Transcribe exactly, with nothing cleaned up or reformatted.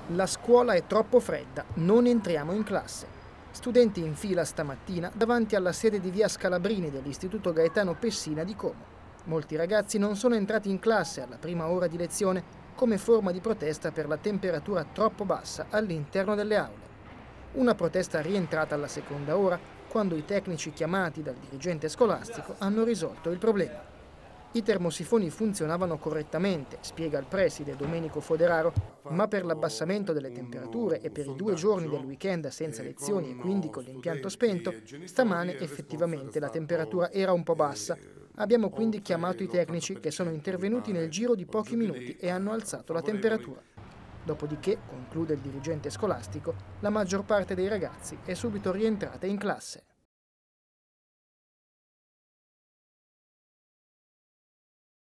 La scuola è troppo fredda, non entriamo in classe. Studenti in fila stamattina davanti alla sede di via Scalabrini dell'Istituto Gaetano Pessina di Como. Molti ragazzi non sono entrati in classe alla prima ora di lezione come forma di protesta per la temperatura troppo bassa all'interno delle aule. Una protesta rientrata alla seconda ora, quando i tecnici chiamati dal dirigente scolastico hanno risolto il problema. I termosifoni funzionavano correttamente, spiega il preside Domenico Foderaro, ma per l'abbassamento delle temperature e per i due giorni del weekend senza lezioni e quindi con l'impianto spento, stamane effettivamente la temperatura era un po' bassa. Abbiamo quindi chiamato i tecnici che sono intervenuti nel giro di pochi minuti e hanno alzato la temperatura. Dopodiché, conclude il dirigente scolastico, la maggior parte dei ragazzi è subito rientrata in classe.